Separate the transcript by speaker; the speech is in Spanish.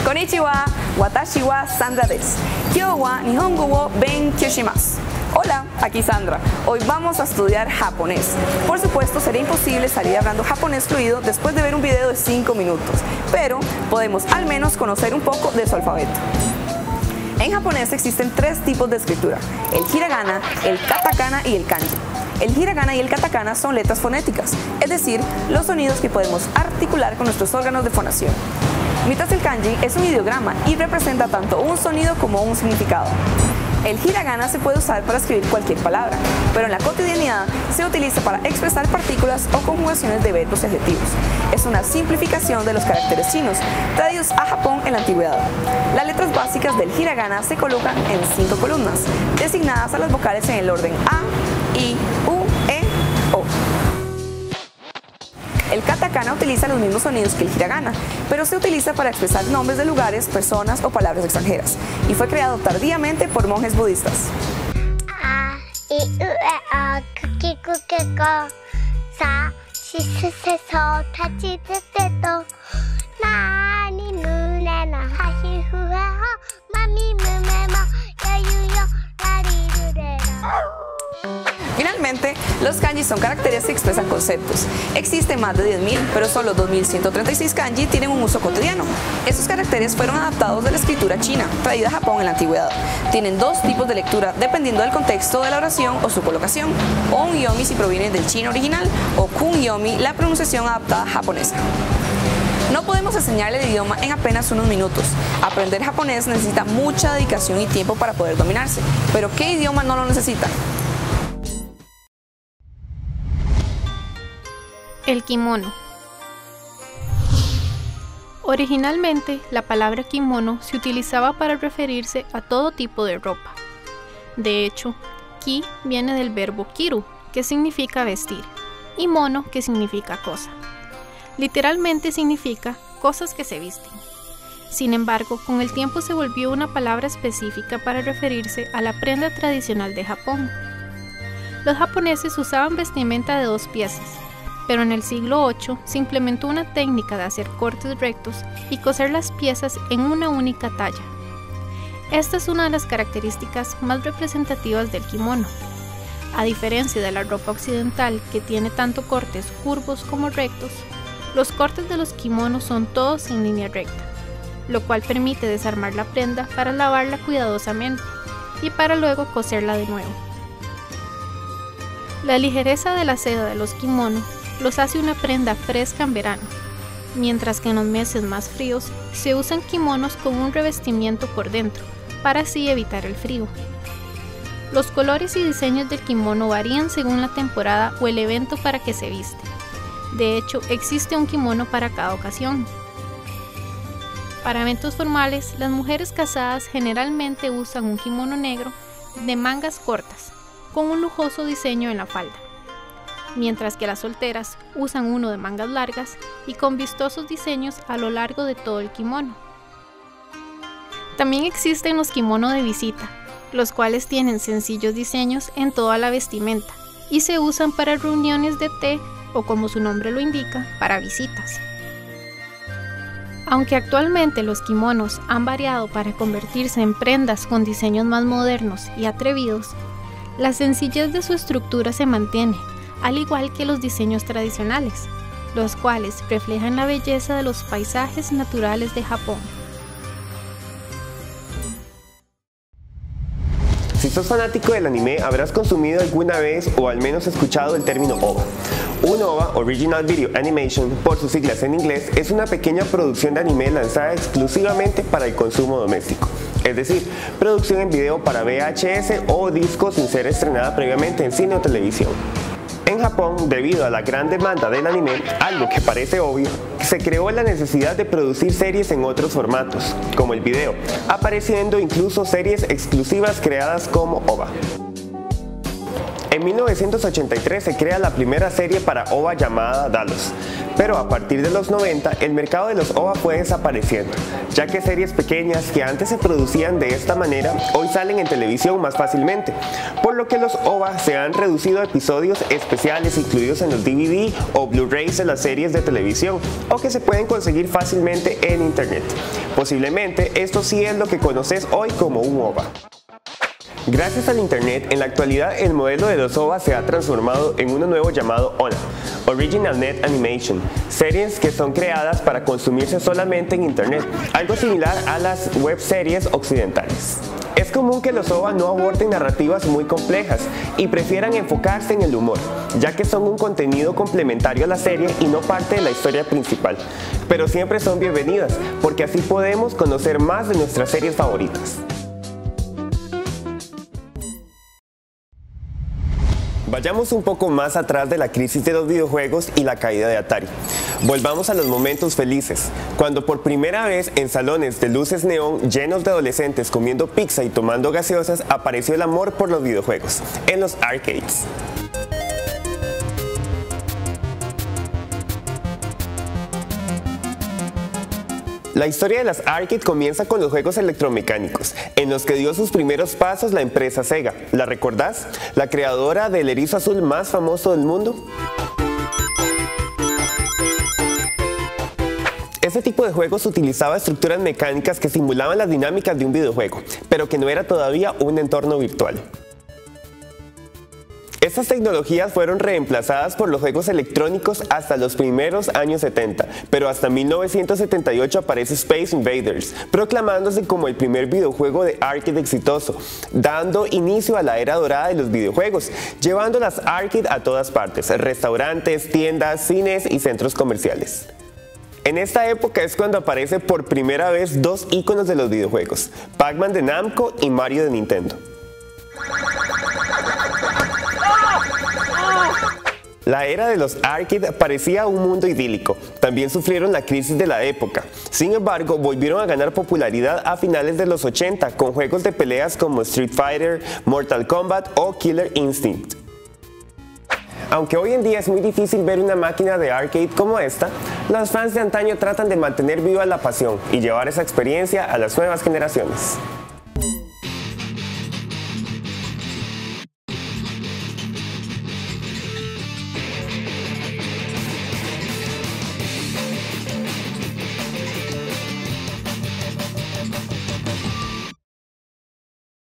Speaker 1: Konnichiwa, watashi wa Sandra desu. Kyou wa Nihongo wo benkyou shimasu. Hola, aquí Sandra. Hoy vamos a estudiar japonés. Por supuesto, sería imposible salir hablando japonés fluido después de ver un video de 5 minutos, pero podemos al menos conocer un poco de su alfabeto. En japonés existen 3 tipos de escritura: el hiragana, el katakana y el kanji. El hiragana y el katakana son letras fonéticas, es decir, los sonidos que podemos articular con nuestros órganos de fonación. Mientras el kanji es un ideograma y representa tanto un sonido como un significado. El hiragana se puede usar para escribir cualquier palabra, pero en la cotidianidad se utiliza para expresar partículas o conjugaciones de verbos y adjetivos. Es una simplificación de los caracteres chinos, traídos a Japón en la antigüedad. Las letras básicas del hiragana se colocan en 5 columnas, designadas a las vocales en el orden A, I, U, E, O. El katakana utiliza los mismos sonidos que el hiragana, pero se utiliza para expresar nombres de lugares, personas o palabras extranjeras, y fue creado tardíamente por monjes budistas. Finalmente, los kanji son caracteres que expresan conceptos. Existen más de 10.000, pero solo 2.136 kanji tienen un uso cotidiano. Estos caracteres fueron adaptados de la escritura china, traída a Japón en la antigüedad. Tienen 2 tipos de lectura dependiendo del contexto de la oración o su colocación: on-yomi si proviene del chino original, o kun-yomi, la pronunciación adaptada japonesa. No podemos enseñarle el idioma en apenas unos minutos. Aprender japonés necesita mucha dedicación y tiempo para poder dominarse. Pero ¿qué idioma no lo necesita?
Speaker 2: El kimono. Originalmente, la palabra kimono se utilizaba para referirse a todo tipo de ropa. De hecho, ki viene del verbo kiru, que significa vestir, y mono, que significa cosa. Literalmente significa cosas que se visten. Sin embargo, con el tiempo se volvió una palabra específica para referirse a la prenda tradicional de Japón. Los japoneses usaban vestimenta de 2 piezas, pero en el siglo VIII se implementó una técnica de hacer cortes rectos y coser las piezas en una única talla. Esta es una de las características más representativas del kimono. A diferencia de la ropa occidental, que tiene tanto cortes curvos como rectos, los cortes de los kimonos son todos en línea recta, lo cual permite desarmar la prenda para lavarla cuidadosamente y para luego coserla de nuevo. La ligereza de la seda de los kimonos los hace una prenda fresca en verano, mientras que en los meses más fríos se usan kimonos con un revestimiento por dentro, para así evitar el frío. Los colores y diseños del kimono varían según la temporada o el evento para que se viste. De hecho, existe un kimono para cada ocasión. Para eventos formales, las mujeres casadas generalmente usan un kimono negro de mangas cortas, con un lujoso diseño en la falda, mientras que las solteras usan uno de mangas largas y con vistosos diseños a lo largo de todo el kimono. También existen los kimono de visita, los cuales tienen sencillos diseños en toda la vestimenta y se usan para reuniones de té o, como su nombre lo indica, para visitas. Aunque actualmente los kimonos han variado para convertirse en prendas con diseños más modernos y atrevidos, la sencillez de su estructura se mantiene, al igual que los diseños tradicionales, los cuales reflejan la belleza de los paisajes naturales de Japón.
Speaker 3: Si sos fanático del anime, habrás consumido alguna vez o al menos escuchado el término OVA. Un OVA, Original Video Animation, por sus siglas en inglés, es una pequeña producción de anime lanzada exclusivamente para el consumo doméstico. Es decir, producción en video para VHS o disco sin ser estrenada previamente en cine o televisión. En Japón, debido a la gran demanda del anime, algo que parece obvio, se creó la necesidad de producir series en otros formatos, como el video, apareciendo incluso series exclusivas creadas como OVA. En 1983 se crea la primera serie para OVA llamada Dalos, Pero a partir de los 90, el mercado de los OVA fue desapareciendo, ya que series pequeñas que antes se producían de esta manera, hoy salen en televisión más fácilmente, por lo que los OVA se han reducido a episodios especiales incluidos en los DVD o Blu-rays de las series de televisión, o que se pueden conseguir fácilmente en internet. Posiblemente esto sí es lo que conoces hoy como un OVA. Gracias al internet, en la actualidad el modelo de los OVA se ha transformado en uno nuevo llamado ONA, Original Net Animation, series que son creadas para consumirse solamente en internet, algo similar a las web series occidentales. Es común que los OVA no aborden narrativas muy complejas y prefieran enfocarse en el humor, ya que son un contenido complementario a la serie y no parte de la historia principal, pero siempre son bienvenidas, porque así podemos conocer más de nuestras series favoritas. Vayamos un poco más atrás de la crisis de los videojuegos y la caída de Atari. Volvamos a los momentos felices, cuando por primera vez en salones de luces neón llenos de adolescentes comiendo pizza y tomando gaseosas apareció el amor por los videojuegos, en los arcades. La historia de las arcades comienza con los juegos electromecánicos, en los que dio sus primeros pasos la empresa Sega. ¿La recordás? ¿La creadora del erizo azul más famoso del mundo? Este tipo de juegos utilizaba estructuras mecánicas que simulaban las dinámicas de un videojuego, pero que no era todavía un entorno virtual. Estas tecnologías fueron reemplazadas por los juegos electrónicos hasta los primeros años 70, pero hasta 1978 aparece Space Invaders, proclamándose como el primer videojuego de arcade exitoso, dando inicio a la era dorada de los videojuegos, llevando las arcades a todas partes, restaurantes, tiendas, cines y centros comerciales. En esta época es cuando aparece por primera vez dos íconos de los videojuegos, Pac-Man de Namco y Mario de Nintendo. La era de los arcades parecía un mundo idílico, también sufrieron la crisis de la época. Sin embargo, volvieron a ganar popularidad a finales de los 80 con juegos de peleas como Street Fighter, Mortal Kombat o Killer Instinct. Aunque hoy en día es muy difícil ver una máquina de arcade como esta, los fans de antaño tratan de mantener viva la pasión y llevar esa experiencia a las nuevas generaciones.